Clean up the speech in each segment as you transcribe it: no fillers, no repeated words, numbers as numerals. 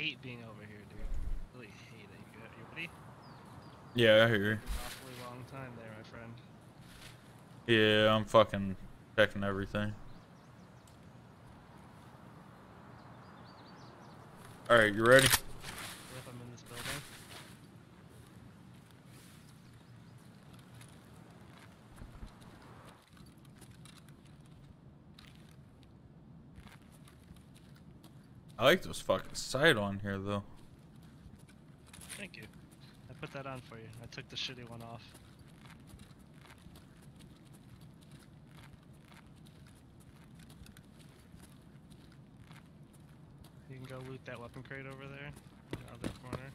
hate being over here, dude. Really hate it. You ready? Yeah, I hear you. An awfully long time there, my friend. Yeah, I'm fucking checking everything. Alright, you ready? Yep, I'm in this building. I like this fucking sight on here, though. Thank you. I put that on for you. I took the shitty one off. You can go loot that weapon crate over there, in the other corner.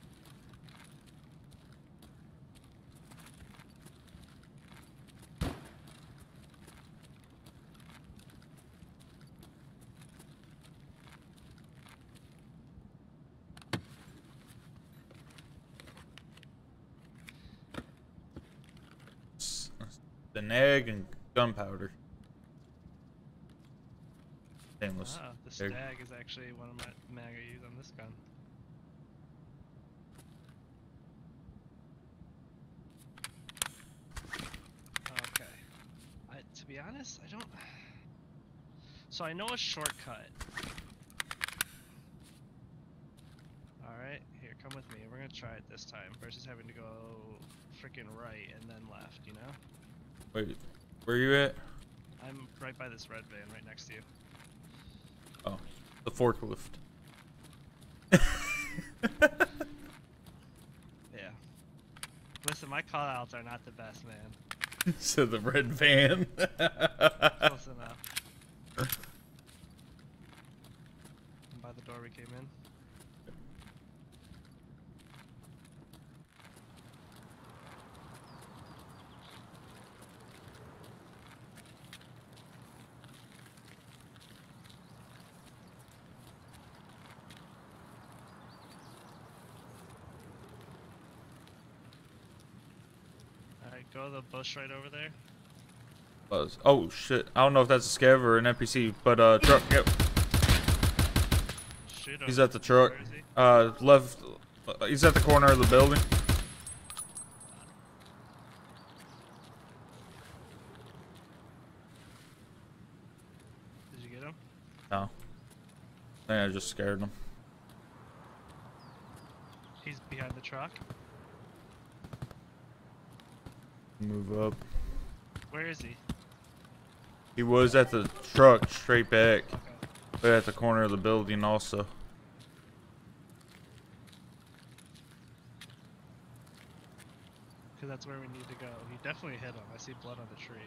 The nag and gunpowder. Stainless. Ah, the stag is actually one of my mag I use on this gun. Okay. To be honest, I don't... So I know a shortcut. Alright, here, come with me. We're gonna try it this time, versus having to go freaking right and then left, you know? Wait, where you at? I'm right by this red van, right next to you. Oh, the forklift. Yeah. Listen, my callouts are not the best, man. So the red van. Close enough. And by the door we came in. Alright, go to the bush right over there. Buzz. Oh shit! I don't know if that's a scav or an NPC, but truck. Yep. Shoot He's him. at the truck. Where is he? Left. He's at the corner of the building. Did you get him? No. I think I just scared him. He's behind the truck. Move up. Where is he? He was at the truck straight back, Okay. but at the corner of the building also. Because that's where we need to go. He definitely hit him. I see blood on the tree.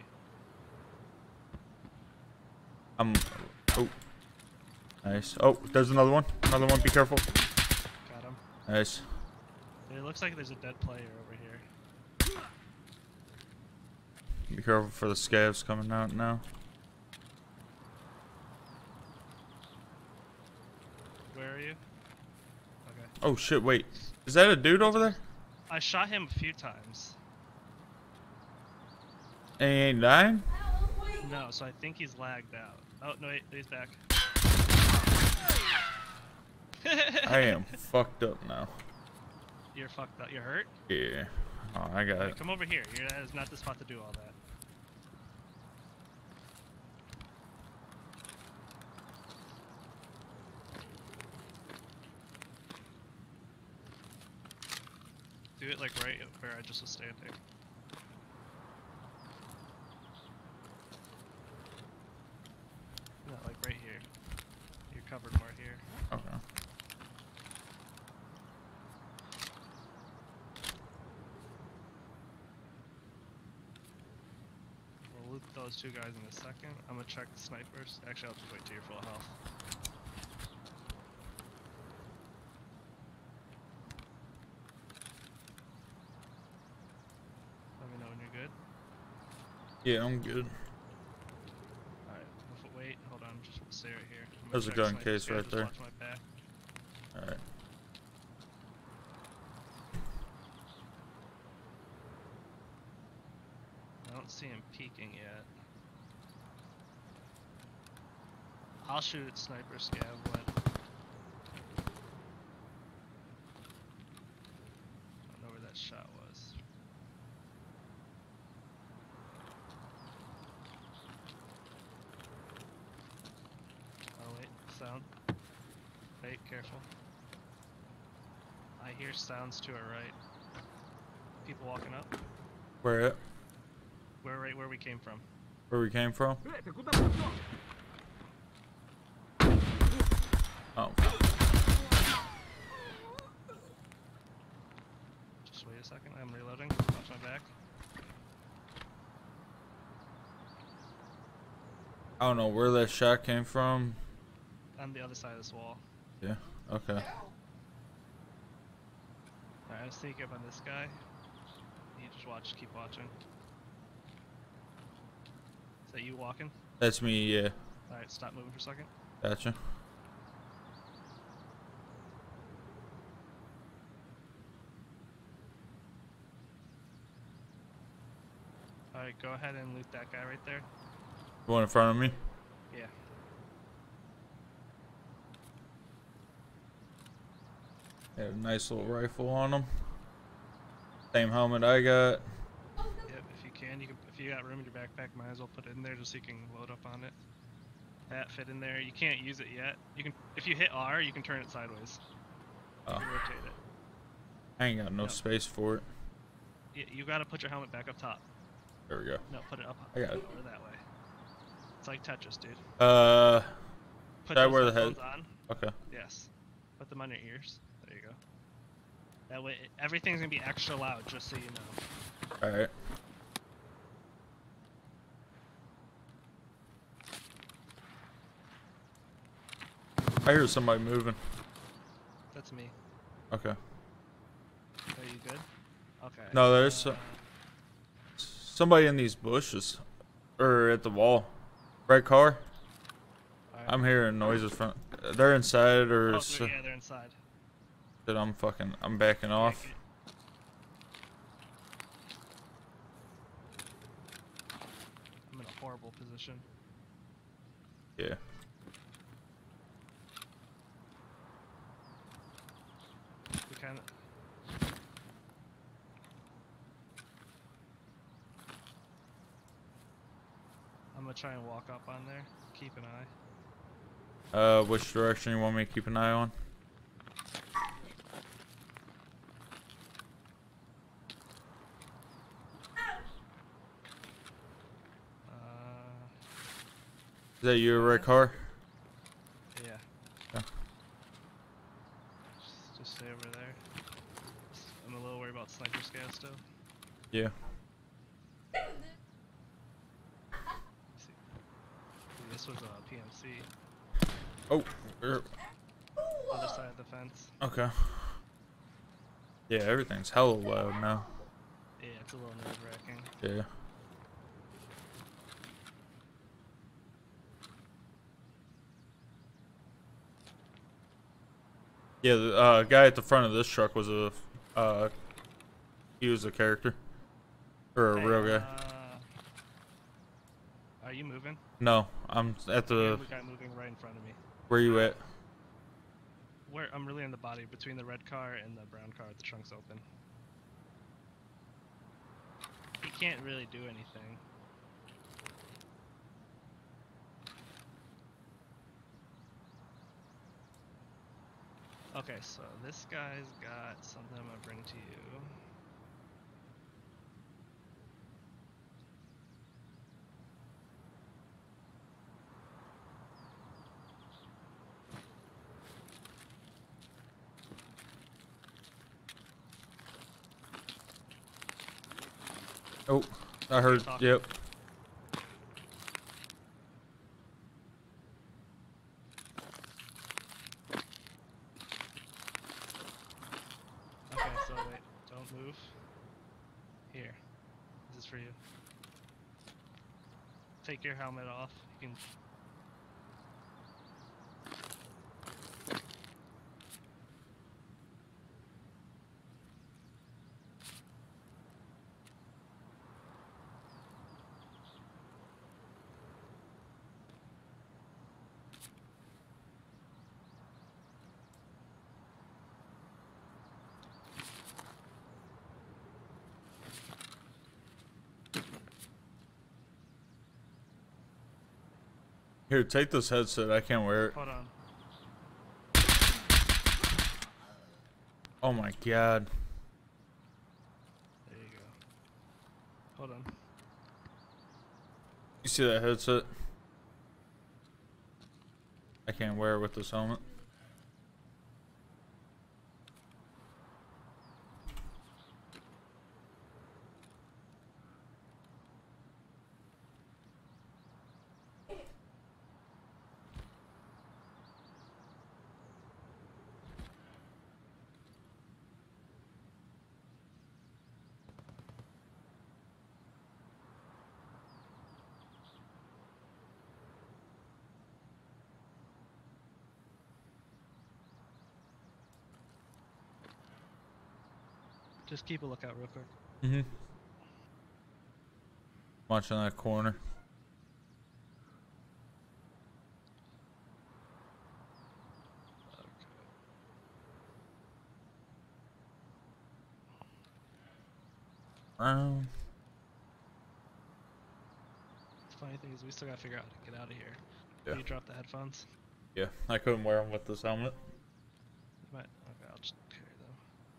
Oh. Nice. Oh, there's another one. Another one. Be careful. Got him. Nice. It looks like there's a dead player over here. Be careful for the scavs coming out now. Where are you? Okay. Oh shit, wait. Is that a dude over there? I shot him a few times. And he ain't dying? No, so I think he's lagged out. Oh, no, wait, he's back. I am fucked up now. You're fucked up. You're hurt? Yeah. Oh, I got Right, it. come over here. That is not the spot to do all that. Do it like right where I just was standing. No, like right here. You're covered more here. Okay. We'll loot those two guys in a second. I'm gonna check the snipers. Actually, I'll just wait till you're full health. Let me know when you're good. Yeah, I'm good. Alright, wait, hold on, just stay right here. I'm gonna There's a check gun snipers case here, right just there. watch my back. Alright. I don't see him peeking yet. I'll shoot at sniper scav when. sound. Wait, careful. I hear sounds to our right. People walking up. Where at? We're right where we came from. Where we came from? Oh. Just wait a second. I'm reloading. Watch my back. I don't know where that shot came from. On the other side of this wall. Yeah. Okay. Alright, I'm sneaking up on this guy. You just watch. Keep watching. Is that you walking? That's me. Yeah. Alright, stop moving for a second. Gotcha. Alright, go ahead and loot that guy right there. The one in front of me. Yeah. Had a nice little rifle on him. Same helmet I got. Yep, if you can, if you got room in your backpack, might as well put it in there just so you can load up on it. That fit in there. You can't use it yet. You can, if you hit R, you can turn it sideways. You can rotate it. I ain't got no space for it. You gotta put your helmet back up top. There we go. No, put it up. I got it. Over that way. It's like Tetris, dude. Put Put that those where the headphones head. on. Okay. Yes. Put them on your ears. There you go. That way, everything's gonna be extra loud, just so you know. All right. I hear somebody moving. That's me. Okay. Are you good? Okay. No, there's somebody in these bushes, or at the wall. Red car. Right. I'm hearing noises from. They're inside, or Oh, yeah, they're inside. that I'm backing off. I'm in a horrible position. Yeah. We kind of. I'm gonna try and walk up on there. Keep an eye. Which direction you want me to keep an eye on? Is that your red car? Yeah. Yeah. Just stay over there. I'm a little worried about sniper scale still. Yeah. See. This was a PMC. Oh. Other side of the fence. Okay. Yeah, everything's hella loud now. Yeah, it's a little nerve-wracking. Yeah. Yeah, the guy at the front of this truck was he was a character. Or a Hey, real guy. Are you moving? No, I'm at the... The guy moving right in front of me. Where you at? Where I'm really in the body, between the red car and the brown car. The trunk's open. He can't really do anything. Okay, so this guy's got something I'm gonna bring to you. Oh, I heard. Yep. Okay, so wait, don't move. Here, this is for you. Take your helmet off. You can. Here, take this headset. I can't wear it. Hold on. Oh my god. There you go. Hold on. You see that headset? I can't wear it with this helmet. Just keep a lookout real quick. Mm-hmm. Watching that corner. Round. The funny thing is we still gotta figure out how to get out of here. Yeah. Can you drop the headphones? Yeah, I couldn't wear them with this helmet. You might. Okay, I'll just carry them.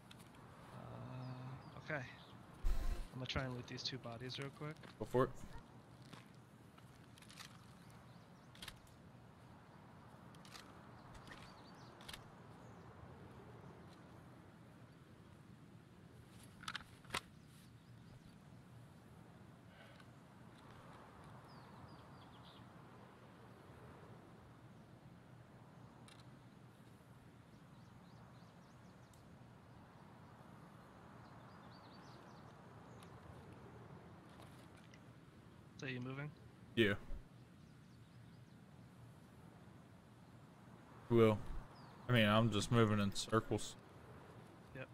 Okay. I'm gonna try and loot these 2 bodies real quick. Go for it. So you moving? Yeah. Will. I mean, I'm just moving in circles. Yep.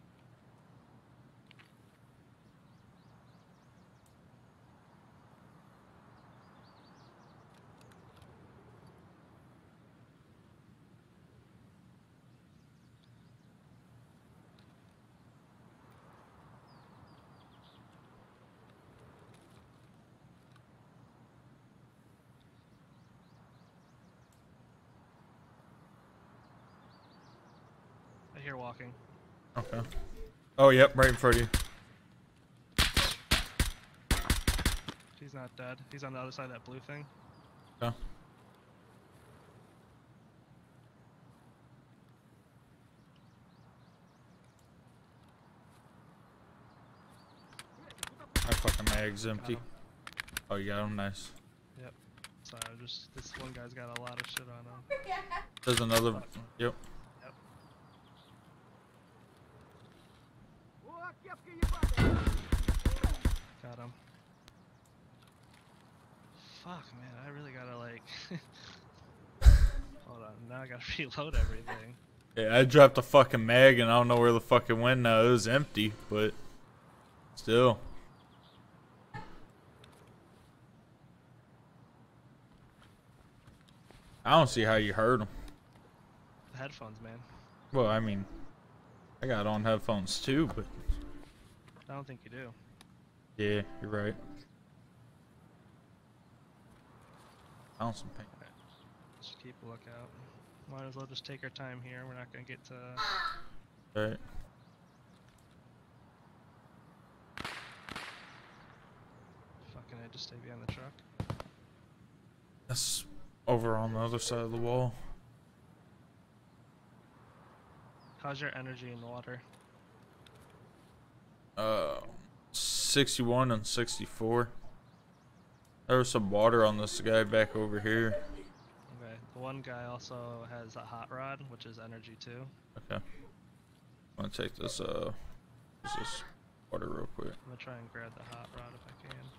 I hear walking. Okay. Oh, yep, right in front of you. He's not dead. He's on the other side of that blue thing. Okay. My fucking mag's empty. him. Oh, you got him? Nice. Yep. Sorry, this one guy's got a lot of shit on him. There's another. Yep. Yep. Got him. Fuck, man, I really gotta like. Hold on, now I gotta reload everything. Yeah, I dropped a fucking mag and I don't know where the fucking went now. It was empty, but still. I don't see how you heard him. The headphones, man. Well, I mean, I got on headphones too, but I don't think you do. yeah, you're right. Found some paint. Just keep a lookout. Might as well just take our time here. We're not gonna get to. Alright. Fucking, I just stay behind the truck. That's over on the other side of the wall. How's your energy in the water? 61 and 64. There was some water on this guy back over here. Okay. The one guy also has a hot rod, which is energy too. Okay. I'm gonna take this this water real quick. I'm gonna try and grab the hot rod if I can.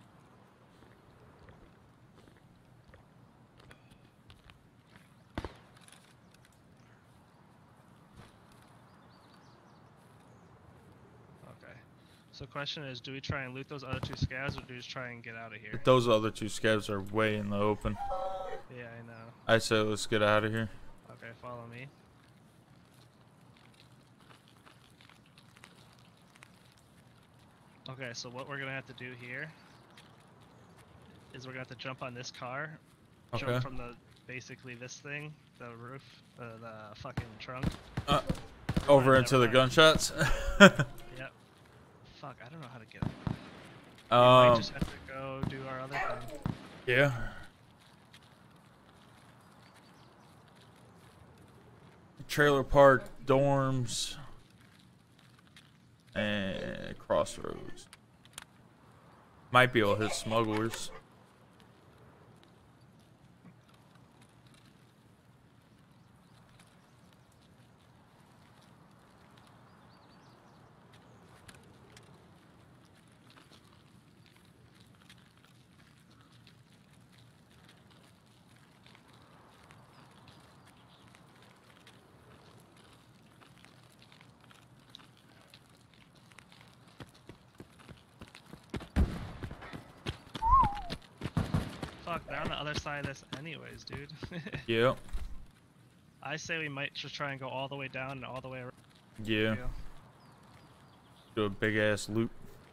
Okay. So question is, do we try and loot those other 2 scavs, or do we just try and get out of here? Those other 2 scavs are way in the open. Yeah, I know. I say let's get out of here. Okay, follow me. Okay, so what we're gonna have to do here is we're gonna have to jump on this car, Okay. jump from the basically this thing, the roof, the fucking trunk, Over into the gunshots. Yep. Fuck, I don't know how to get up. We might just have to go do our other thing. Yeah. Trailer park, dorms, and crossroads. Might be able to hit smugglers. Fuck, they're on the other side of this anyways, dude. Yep. I say we might just try and go all the way down and all the way around. Yeah. Do a big ass loop.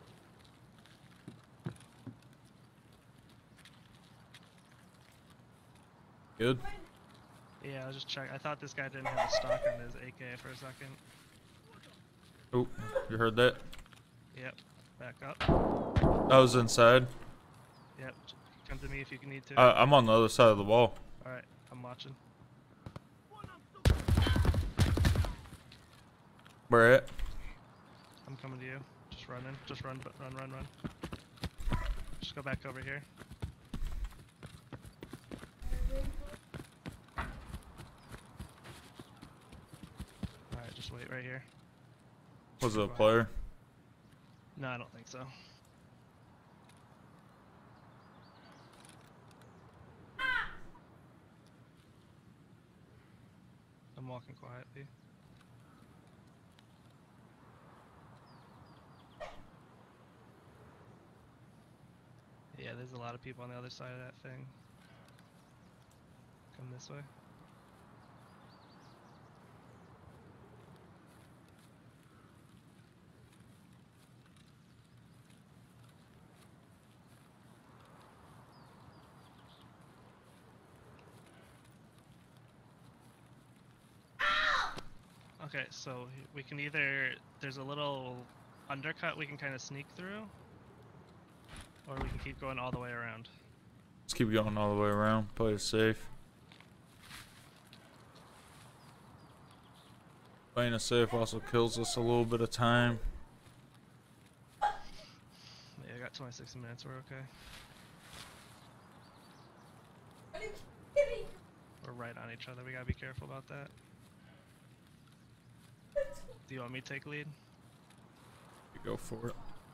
Good. Yeah, I was just checking. I thought this guy didn't have a stock on his AK for a second. Oh, you heard that? Yep. Back up. I was inside. Yep. Come to me if you need to. I'm on the other side of the wall. Alright, I'm watching. Where at? I'm coming to you. Just running. Just run, run. Just go back over here. Alright, just wait right here. Was it a player? No, I don't think so. I'm walking quietly. Yeah, there's a lot of people on the other side of that thing. Come this way. Okay, so we can either, there's a little undercut we can kind of sneak through, or we can keep going all the way around. Let's keep going all the way around. Play it safe. Playing it safe also kills us a little bit of time. Yeah, I got 26 minutes, we're okay. Are you kidding? We're right on each other, we gotta be careful about that. Do you want me to take lead? You go for it.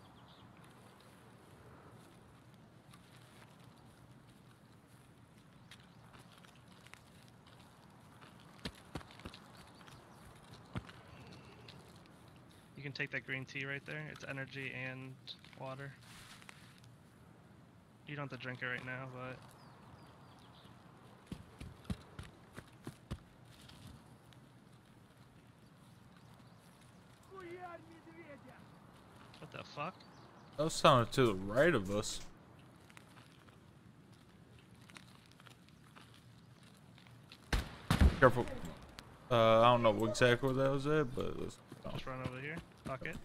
You can take that green tea right there. It's energy and water. You don't have to drink it right now, but... What the fuck? That was sounding to the right of us. Careful. I don't know exactly where that was at, but let's Just run over here. Fuck it.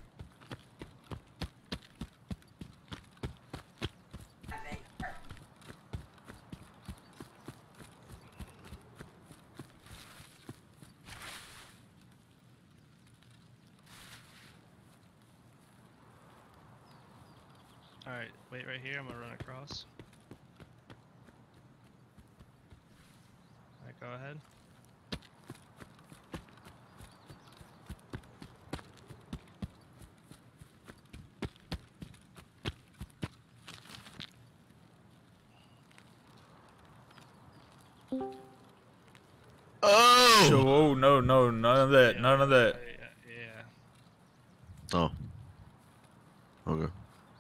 Alright, wait right here. I'm gonna run across. Alright, go ahead. Oh! Oh no, none of that, Yeah, none of that. Yeah. Oh. Okay.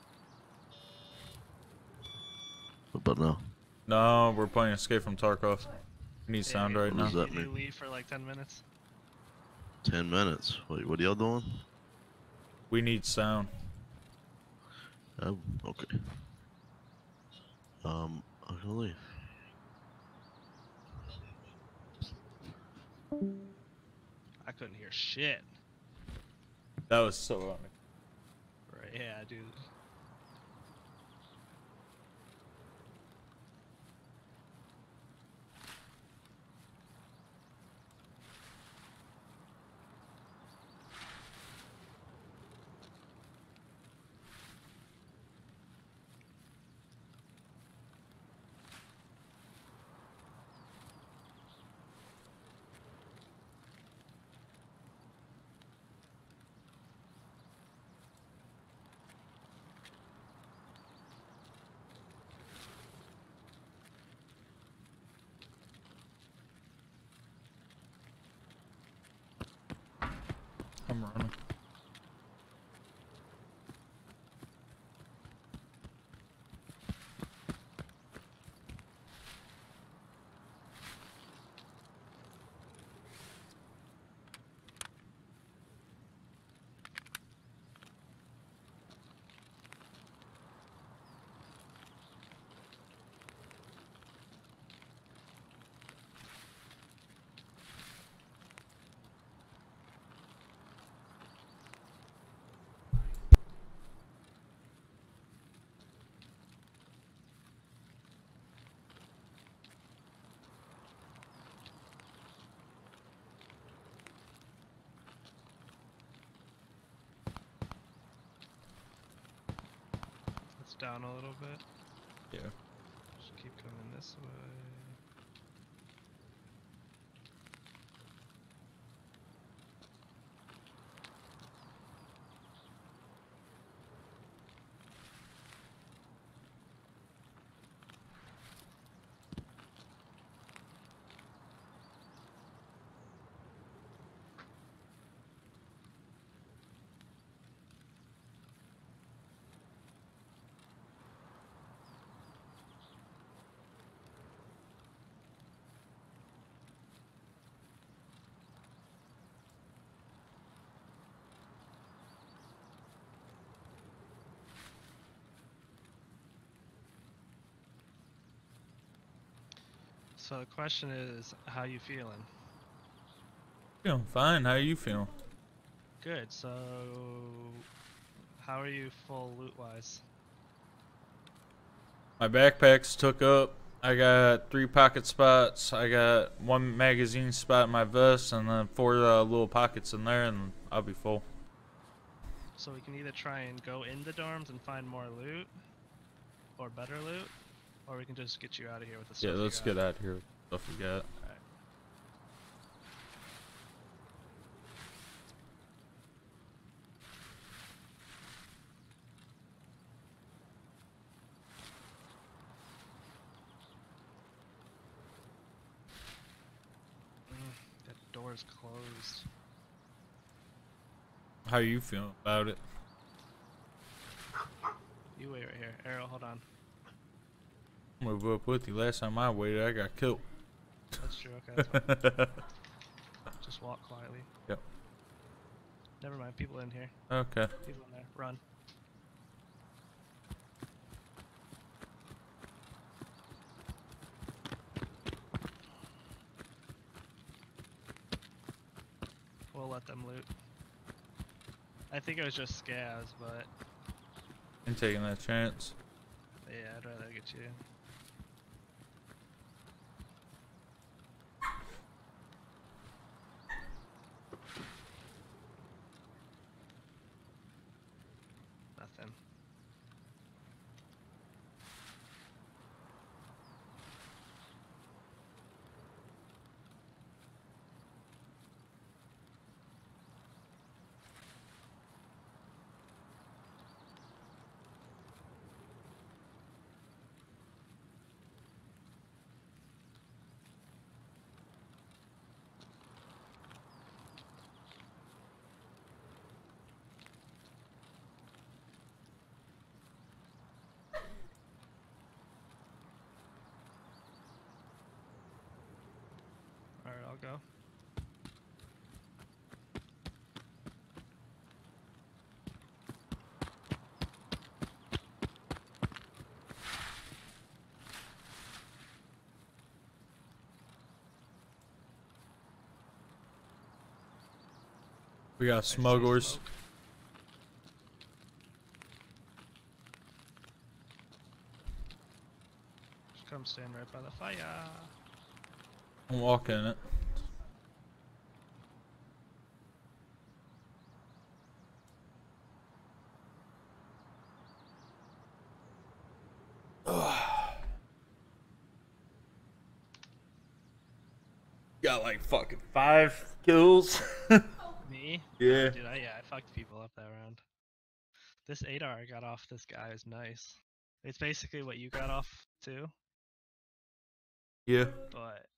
What about now? No, we're playing Escape from Tarkov. We need sound right What now. does that You mean? leave for like 10 minutes. 10 minutes. Wait, what are y'all doing? We need sound. Oh, okay. I'm gonna leave. I couldn't hear shit. That was so unexpected. Right, yeah, dude. I'm running. It's down a little bit. Yeah. Just keep coming this way. So the question is, how you feeling? Feeling fine. How you feeling? Good. So, how are you full loot-wise? My backpack's took up. I got 3 pocket spots. I got 1 magazine spot in my vest, and then 4 little pockets in there, and I'll be full. So we can either try and go in the dorms and find more loot, or better loot, or we can just get you out of here with the stuff Yeah, you let's got. get out of here with the stuff we got. Alright. That door's closed. How you feeling about it? You wait right here. Arrow, hold on. Move up with you. Last time I waited, I got killed. That's true. Okay, that's fine. Just walk quietly. Yep. Never mind. People in here. Okay. People in there. Run. We'll let them loot. I think it was just scavs, but I'm taking that chance. yeah, I'd rather get you. Nothing. Alright, I'll go. We got I see smugglers. smoke. stand right by the fire. I'm walking it. Got like fucking 5 kills. Me? Yeah. Dude, I fucked people up that round. This 8R I got off this guy is nice. It's basically what you got off too, Yeah. but